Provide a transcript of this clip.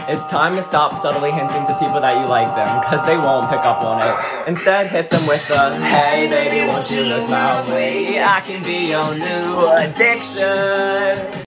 It's time to stop subtly hinting to people that you like them, cause they won't pick up on it. Instead, hit them with the, hey baby, won't you look my way? I can be your new addiction.